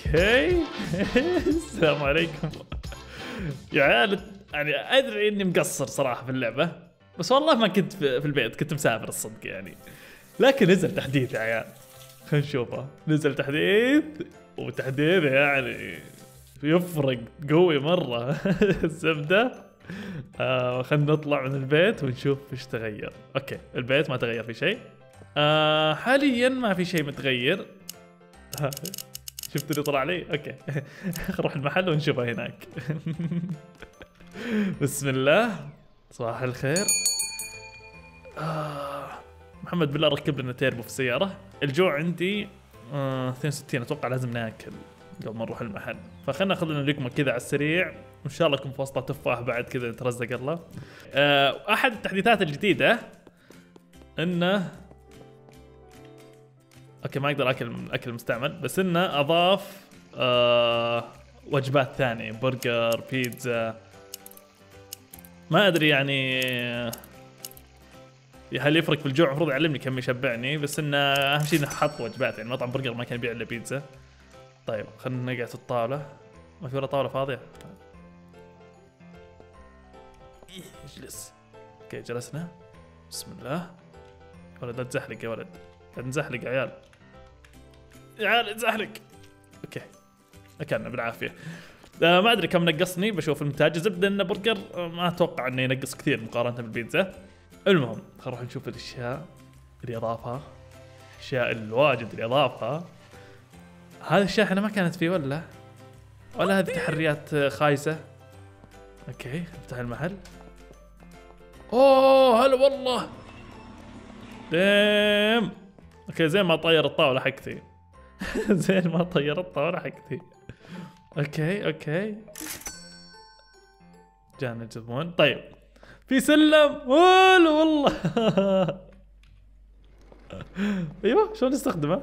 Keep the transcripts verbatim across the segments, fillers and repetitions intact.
اوكي. السلام عليكم يا عيال. يعني ادري اني مقصر صراحه في اللعبه، بس والله ما كنت في البيت، كنت مسافر الصدق يعني. لكن نزل تحديث يا عيال، خلينا نشوفه. نزل تحديث وتحديث يعني يفرق قوي مره. الزبده. آه خلينا نطلع من البيت ونشوف ايش تغير. اوكي البيت ما تغير في شيء. آه حاليا ما في شيء متغير. شفت اللي طلع لي؟ اوكي. نروح المحل ونشوفه هناك. بسم الله. صباح الخير. آه محمد بالله ركب لنا تيربو في السيارة. الجوع عندي آه اثنين وستين، اتوقع لازم ناكل قبل ما نروح المحل، فخلنا ناخذ لنا لقمة كذا على السريع، وان شاء الله يكون في وسطها تفاح بعد كذا نترزق الله. آه احد التحديثات الجديدة انه اوكي ما اقدر اكل اكل مستعمل، بس انه اضاف آه وجبات ثانية، برجر، بيتزا، ما ادري يعني هل يفرق في الجوع. المفروض يعلمني كم يشبعني، بس انه اهم شيء انه حط وجبات. يعني مطعم برجر ما كان يبيع الا بيتزا. طيب خلينا نقعد في الطاولة، ما في ولا طاولة فاضية. اجلس. اوكي جلسنا. بسم الله. ولد لا تزحلق يا ولد، قاعد نزحلق يا عيال. يا عيال نزحلق. اوكي اكلنا بالعافية. آه ما ادري كم نقصني، بشوف المنتاج. زبده انه برجر ما اتوقع انه ينقص كثير مقارنه بالبيتزا. المهم خلينا نروح نشوف الاشياء اللي اضافها، الاشياء الواجد اللي اضافها. هذه الشاحنه ما كانت فيه ولا ولا هذه تحريات خايسه. اوكي افتح المحل. اوه هلا والله. ديم. اوكي زين ما طير الطاوله حقتي. زين ما طير الطاوله حقتي. اوكي اوكي جانا الزبون. طيب في سلم. ولا والله. ايوه شلون نستخدمه؟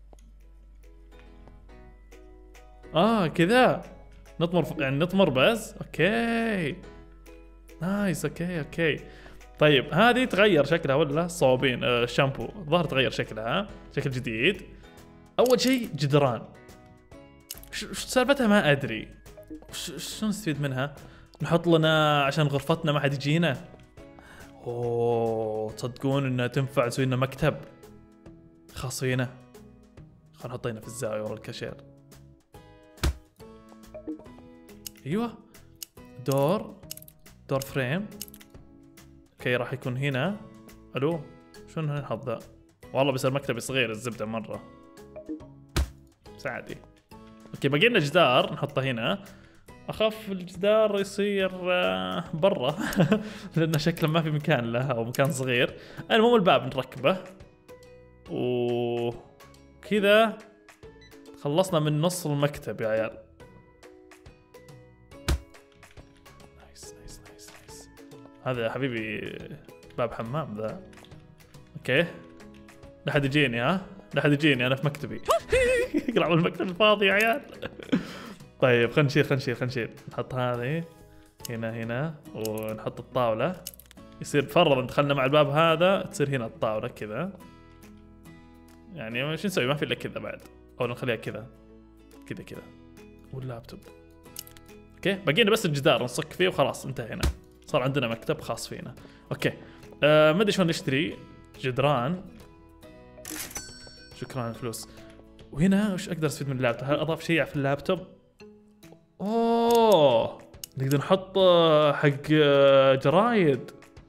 اه كذا نطمر يعني نطمر بس. اوكي نايس. اوكي اوكي طيب هذه تغير شكلها ولا صوابين آه الشامبو الظاهر تغير شكلها، شكل جديد. اول شيء جدران، شو سالفتها ما ادري. شو نستفيد منها؟ نحط لنا عشان غرفتنا ما حد يجينا. اوه تصدقون انها تنفع تسوي لنا مكتب خاص فينا. خلينا نحطينا في الزاويه ورا الكاشير. ايوه دور دور فريم. اوكي راح يكون هنا. الو شلون نحط ذا؟ والله بس المكتب صغير الزبده مره، بس عادي. اوكي باقي لنا جدار نحطه هنا. اخاف الجدار يصير برا. لانه شكله ما في مكان له او مكان صغير. المهم الباب نركبه وكذا خلصنا من نص المكتب يا عيال. نايس نايس نايس نايس. هذا يا حبيبي باب حمام ذا. اوكي لا حد يجيني، ها لا حد يجيني انا في مكتبي. اقلع من المكتب الفاضي يا عيال. طيب خلينا نشيل خلينا نشيل خلينا نشيل نحط هذه هنا هنا ونحط الطاولة. يصير فرضا دخلنا مع الباب هذا تصير هنا الطاولة كذا. يعني شو نسوي؟ ما في الا كذا بعد، او نخليها كذا كذا كذا. واللابتوب اوكي باقينا بس الجدار نصك فيه وخلاص انتهينا. صار عندنا مكتب خاص فينا. اوكي آه ما ادري شلون نشتري جدران. شكرا على الفلوس. وهنا وش اقدر استفيد من اللابتوب؟ هل اضاف شيء في اللابتوب؟ اوه نقدر نحط حق جرايد.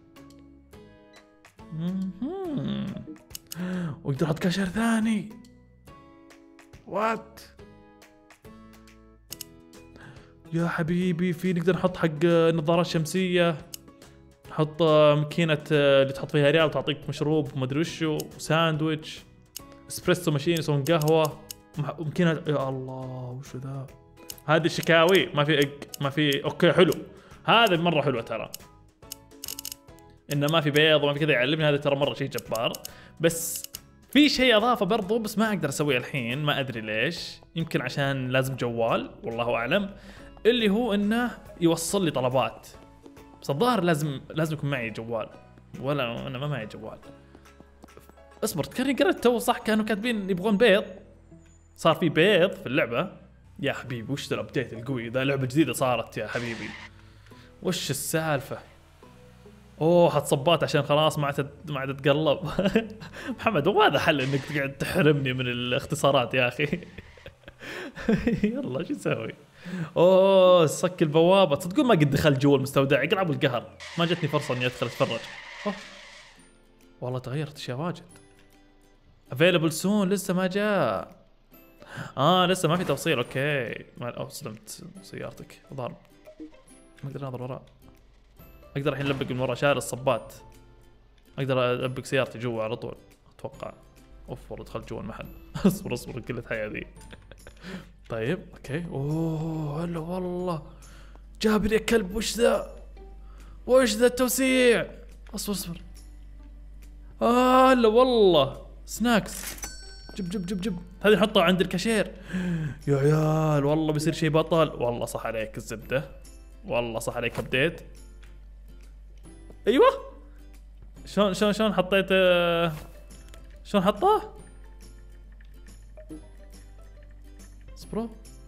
ونقدر نحط كاشير ثاني. وات يا حبيبي في نقدر نحط حق نظارات شمسية، نحط ماكينة اللي تحط فيها ريال وتعطيك مشروب ما ادري وشو، ساندويتش، اسبريسو ماشين يسوون قهوة، ماكينة. يا الله وشو ذا؟ هذه الشكاوي ما في ما في. اوكي حلو هذا مره حلو ترى، انه ما في بيض وما في كذا يعلمني. هذا ترى مره شيء جبار. بس في شيء اضافه برضو بس ما اقدر اسويه الحين، ما ادري ليش. يمكن عشان لازم جوال والله اعلم. اللي هو انه يوصل لي طلبات، بس الظاهر لازم لازم يكون معي جوال، ولا انا ما معي جوال. اصبر كاني قرأت تو صح، كانوا كاتبين يبغون بيض. صار في بيض في اللعبه يا حبيبي وش ذا الابديت القوي ذا؟ لعبة جديدة صارت يا حبيبي، وش السالفة؟ اوه حط صبات عشان خلاص ما عاد ما عاد تقلب. محمد هو هذا حل انك تقعد تحرمني من الاختصارات يا اخي؟ يلا شو نسوي؟ اوه صك البوابة، تصدقون ما قد دخلت جوا المستودع، اقلع بالقهر، ما جتني فرصة اني ادخل اتفرج. أوه. والله تغيرت اشياء واجد. افيلبل سون لسه ما جاء. اه لسه ما في توصيل، اوكي. ما أوه صدمت سيارتك ضارب، ما اقدر اناظر وراء. اقدر الحين البق من ورا شارع الصبات، اقدر البق سيارتي جوا على طول اتوقع. اوف والله دخلت جوا المحل. اصبر اصبر قلة حياة ذي. طيب اوكي. اوه هلا والله جاب لي كلب، وش ذا؟ وش ذا التوسيع؟ اصبر اصبر. آه هلا والله سناكس، جب جب جب جب، هذه نحطها عند الكاشير. يا عيال والله بيصير شيء بطل، والله صح عليك الزبدة، والله صح عليك ابديت. ايوه شلون شلون شلون حطيت آه... شلون حطاه؟ اصبروا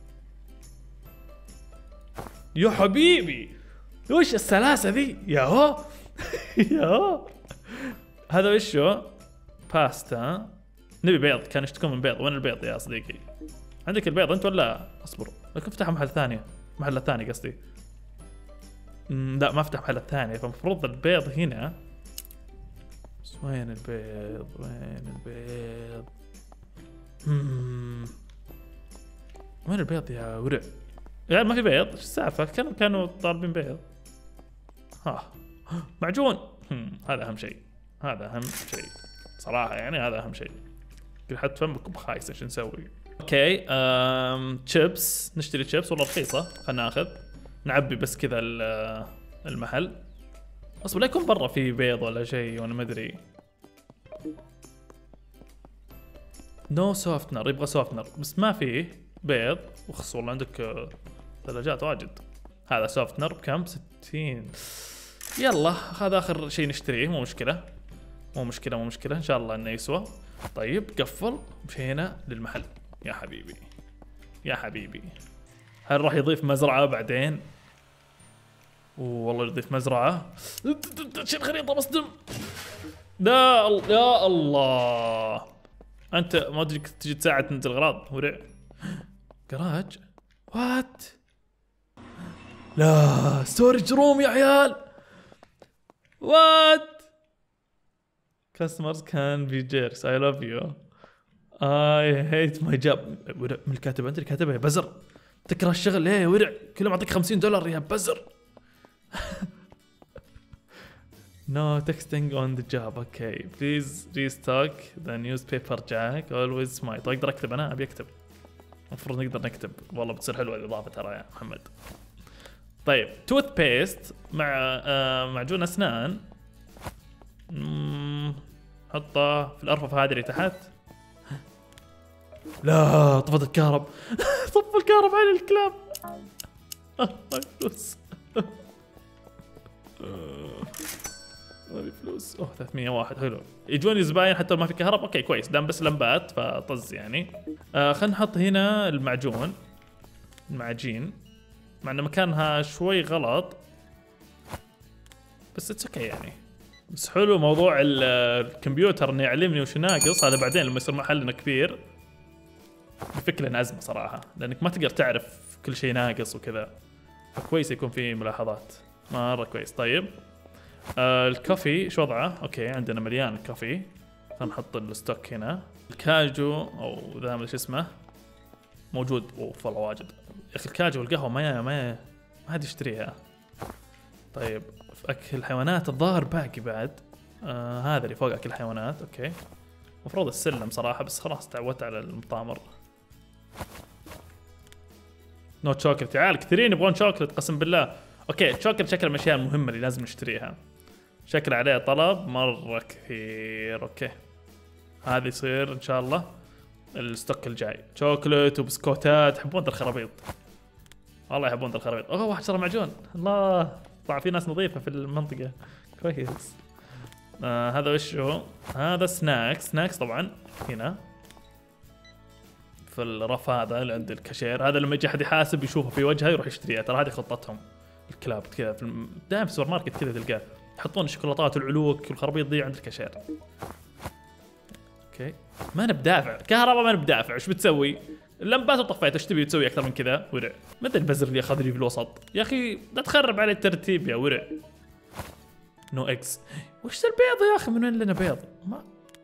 يا حبيبي، وش السلاسة ذي؟ يا هو. يا هو هذا وش هو؟ باستا. نبي بيض، كان يشتكون من بيض، وين البيض يا صديقي؟ عندك البيض انت ولا؟ اصبر لكن افتح محل ثاني، محل ثاني قصدي. لا ما افتح محل ثاني، فالمفروض البيض هنا. بس وين البيض؟ وين البيض؟ مم. وين البيض يا ورع؟ يعني ما في بيض، ايش السالفة؟ كانوا كانوا طالبين بيض. ها معجون. هذا اهم شيء، هذا اهم شيء صراحة، يعني هذا اهم شيء. كل حد فمك بخايس، ايش نسوي؟ اوكي أم... تشيبس، نشتري تشيبس والله رخيصة، خلنا ناخذ نعبي بس كذا المحل. اصبر لا يكون برا في بيض ولا شيء وانا ما ادري. نو سوفتنر، يبغى سوفتنر بس ما فيه بيض. وخص والله عندك ثلاجات واجد. هذا سوفتنر بكم؟ ستين. يلا هذا اخر شيء نشتريه، مو مشكلة مو مشكلة مو مشكلة، ان شاء الله انه يسوى. طيب قفل، مشينا للمحل يا حبيبي يا حبيبي. هل راح يضيف مزرعة بعدين؟ والله يضيف مزرعة. شيل خريطة بصدم. لا يا الله، انت ما ادري تجي تساعد انت الاغراض. ورع جراج وات؟ لا ستورج روم يا عيال. وات customers can be jerks I love you I hate my job. ورع من الكاتب؟ انت اللي كاتبها يا بزر، تكره الشغل ليه يا ورع؟ كل ما اعطيك خمسين دولار يا بزر. No texting on the job. Okay please restock the newspaper jack always smile. اقدر اكتب انا؟ ابي اكتب، المفروض نقدر نكتب. والله بتصير حلوه الاضافه ترى يا محمد. طيب توث بيست مع آه معجون اسنان، حطه في الارفف هذه اللي تحت. لا طفت الكهرب. طف الكهرب على الكلاب. ما في فلوس. ما في فلوس. اوه ثلاثمية وواحد حلو. يجوني زباين حتى ما في كهرب. اوكي كويس، دام بس لمبات فطز يعني. آه خلينا نحط هنا المعجون، المعاجين، مع ان مكانها شوي غلط بس اتس اوكي يعني. بس حلو موضوع الكمبيوتر انه يعلمني وش ناقص، هذا بعدين لما يصير محلنا كبير بفك لنا ازمه صراحه، لانك ما تقدر تعرف كل شيء ناقص وكذا، فكويس يكون في ملاحظات مره كويس. طيب آه الكوفي شو وضعه؟ اوكي عندنا مليان الكوفي، خلينا نحط الستوك هنا. الكاجو او ذا ما شو اسمه موجود. اوف والله واجد يا اخي. الكاجو والقهوه ما ما ما حد يشتريها. طيب في اكل الحيوانات الظاهر باقي بعد. آه هذا اللي فوق اكل الحيوانات. اوكي مفروض السلم صراحه، بس خلاص تعودت على المطامر. نو شوكلت يا عيال، كثيرين يبغون شوكلت قسم بالله. اوكي الشوكلت شكل من الاشياء المهمه اللي لازم نشتريها، شكل عليه طلب مره كثير. اوكي هذا يصير ان شاء الله الستوك الجاي. شوكلت وبسكوتات، يحبون ذا الخرابيط والله، يحبون ذا الخرابيط. اوه واحد شرى معجون. الله طلع في ناس نظيفه في المنطقه كويس. آه هذا وش هو؟ هذا سناكس. سناكس طبعا هنا في الرف هذا اللي عند الكاشير، هذا لما يجي احد يحاسب يشوفه في وجهه يروح يشتريها. ترى هذه خطتهم الكلاب كذا في الم... دائما في السوبر ماركت كذا تلقاه يحطون الشوكولاتات والعلوك والخرابيط دي عند الكاشير. اوكي ما انا بدافع كهرباء، ما انا بدافع، ايش بتسوي؟ اللمبات وطفيت، ايش تبي تسوي اكثر من كذا؟ ورع متى البزر اللي اخذ لي في الوسط يا اخي؟ لا تخرب علي الترتيب يا ورع. نو اكس. وش البيض يا اخي؟ من وين لنا بيض؟ ما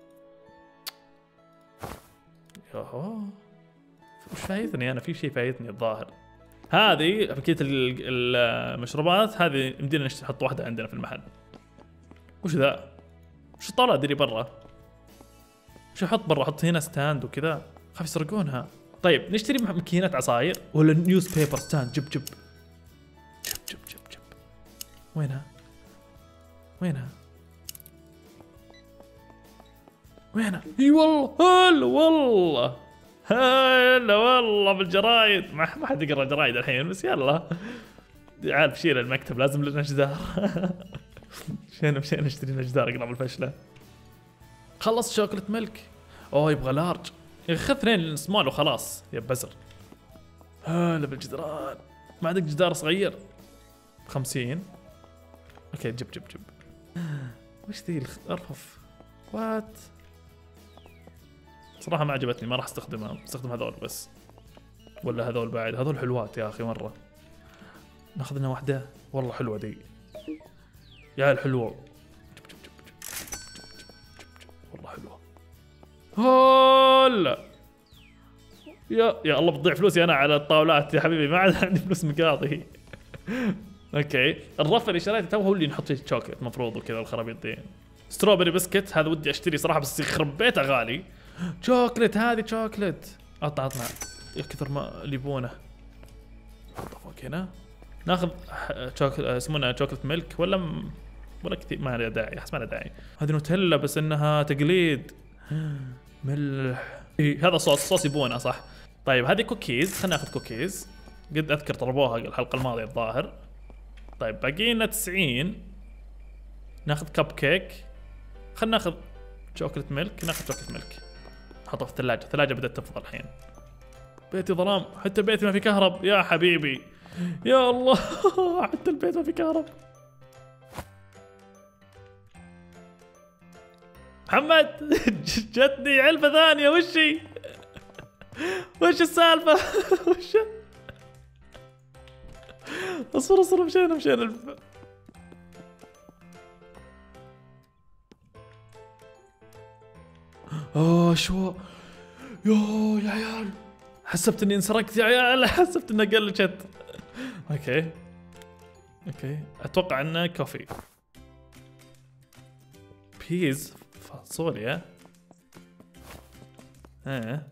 ياهو وش فايتني انا؟ في شيء فايتني الظاهر. هذه بكيت المشروبات هذه يمدينا نحط واحده عندنا في المحل. وش ذا؟ وش الطاوله دي برا؟ وش احط برا؟ احط هنا ستاند وكذا، خاف يسرقونها. طيب نشتري ماكينات عصاير ولا نيوز بيبر ستاند؟ جب جب جب جب جب جب. وينها؟ وينها؟ وينها؟ اي والله هلا والله هلا والله بالجرايد. ما ما حد يقرا جرايد الحين بس يلا عارف شيل المكتب، لازم لنا جدار. مشينا مشينا نشتري لنا جدار قبل الفشله. خلص شوكولات ملك. اوه يبغى لارج يا اخي، خذ اثنين سمول وخلاص يا بزر. هلا بالجدران. ما عندك جدار صغير؟ خمسين. اوكي جب جب جب. وش ذي الارفف؟ وات صراحة ما عجبتني، ما راح استخدمها، استخدم هذول بس. ولا هذول بعد، هذول حلوات يا اخي مرة. ناخذ لنا واحدة والله حلوة دي يا الحلوة. جب جب جب جب جب جب جب. والله حلوة. هلا يا يا الله بتضيع فلوسي انا على الطاولات يا حبيبي، ما عاد عندي فلوس مقاضي. اوكي الرف اللي شريته تو هو اللي نحط فيه شوكلت مفروض وكذا الخرابيط دي. ستروبري بسكت هذا ودي اشتري صراحة بس يخرب بيته غالي. شوكلت هذه شوكلت. عطنا عطنا يا كثر ما اللي يبونه. حطه فوق هنا. ناخذ شوكلت اسمها شوكلت ميلك ولا م... ولا كثير ما لها داعي، احس ما لها داعي. هذه نوتيلا بس انها تقليد. ملح. إيه هذا صوص صوص يبونه صح. طيب هذه كوكيز، خلينا ناخذ كوكيز. قد اذكر طلبوها الحلقة الماضية الظاهر. طيب باقي لنا تسعين. ناخذ كب كيك. خلينا ناخذ شوكلت ميلك، ناخذ شوكلت ميلك. حطه في الثلاجة، الثلاجة بدأت تفضل الحين. بيتي ظلام، حتى بيتي ما في كهرب يا حبيبي. يا الله حتى البيت ما في كهرب. محمد جتني علبة ثانية، وشي؟ وش السالفة؟ وش؟ اصبر اصبر مشينا مشينا. اوه شو يو يا عيال، حسبت اني انسرقت يا عيال، حسبت انها قلشت. اوكي اوكي اتوقع انه كوفي بيز فاصوليا. ايه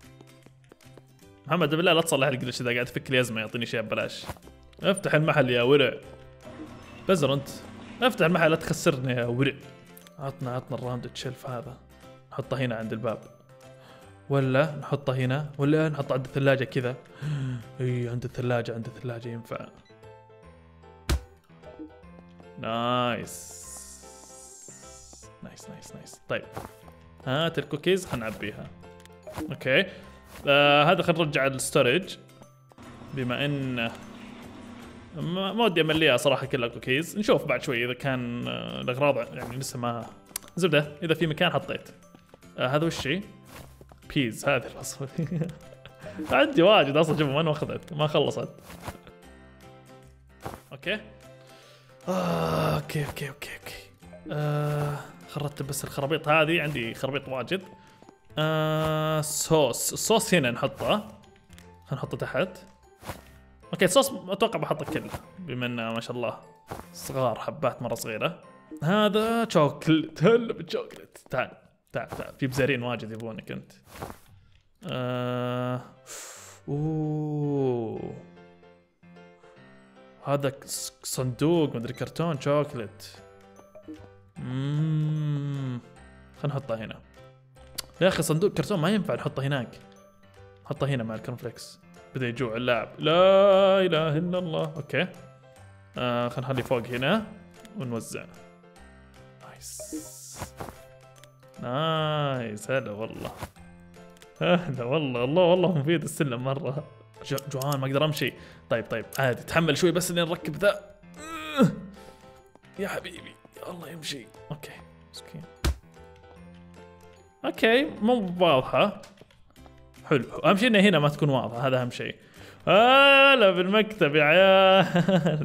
محمد بالله لا تصلح القلش ذا، قاعد تفك لي ازمه يعطيني شيء ببلاش. افتح المحل يا ورع. بزر انت افتح المحل لا تخسرني يا ورع. عطنا عطنا الراوند تشيلف هذا، نحطه هنا عند الباب ولا نحطه هنا ولا نحطه عند الثلاجة كذا. اي عند الثلاجة عند الثلاجة ينفع. نايس نايس نايس نايس. طيب هات الكوكيز خلينا نعبيها. اوكي آه هذا خلينا نرجع الستورج بما ان ما ودي امليها صراحة كلها كوكيز. نشوف بعد شوي اذا كان آه الاغراض يعني لسه ما زبدة، اذا في مكان حطيت. آه هذا وش شيء؟ بيز هذه الفاصوليا. عندي واجد اصلا شوف ما اخذت ما خلصت. اوكي آه اوكي اوكي اوكي اوكي آه خرجت بس الخرابيط هذه، عندي خرابيط واجد. آه صوص الصوص هنا نحطه، خلينا نحطه تحت. اوكي الصوص اتوقع بحطه كله بما انه ما شاء الله صغار حبات مره صغيره. هذا شوكلت، هلا بالشوكلت. تعال تعال تعال في بزارين واجد يبونك انت. آه... اوه هذا صندوق مدري كرتون شوكلت. اممم خلينا نحطه هنا يا اخي. صندوق كرتون ما ينفع نحطه هناك، حطه هنا مع الكورنفليكس. بدا يجوع اللاعب، لا اله الا الله. اوكي آه خلينا نخلي فوق هنا ونوزع. نايس نايس هلا والله. لا والله الله والله مفيد السلم مرة. جوعان ما اقدر امشي. طيب طيب عادي تحمل شوي بس اني نركب ذا. يا حبيبي يا الله يمشي. اوكي مسكين. اوكي مو واضحة. حلو اهم شيء انها هنا ما تكون واضحة، هذا اهم شيء. هلا بالمكتب يا عيال.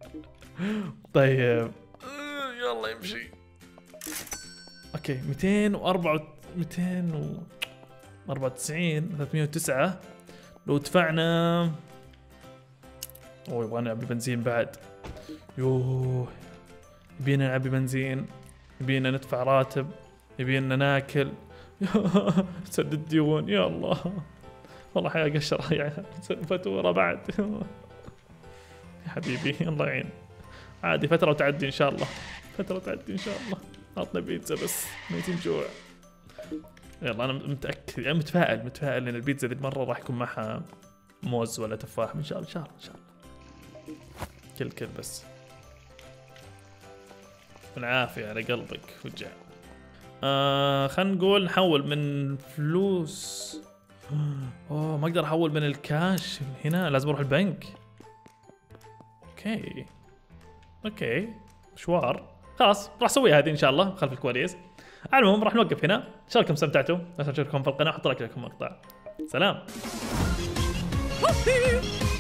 طيب يلا يمشي. اوكي مئتين وأربعة مئتين وأربعة وتسعين ثلاثمئة وتسعة. لو دفعنا اوه يبغى نعبي بنزين بعد. يوه يبينا نعبي بنزين، يبينا ندفع راتب، يبينا ناكل. سد الديون يا الله. والله حياة قشرة يعني فاتورة بعد. يا حبيبي الله يعين. عادي فترة وتعدي ان شاء الله، فترة وتعدي ان شاء الله. عطنا بيتزا بس ميتين جوع. يلا انا متأكد يعني متفائل متفائل ان البيتزا ذي المرة راح يكون معها موز ولا تفاح ان شاء الله ان شاء الله ان شاء الله. كل كل بس بالعافية على قلبك وجع. آه خلينا نقول نحول من فلوس. اوه ما اقدر احول من الكاش هنا، لازم اروح البنك. اوكي اوكي مشوار. خلاص راح اسويها هذه ان شاء الله خلف الكواليس. على العموم راح نوقف هنا. ان شاء الله انكم استمتعتوا. لا تنسوا تشتركوا في القناه، احط لك لكم مقطع. سلام.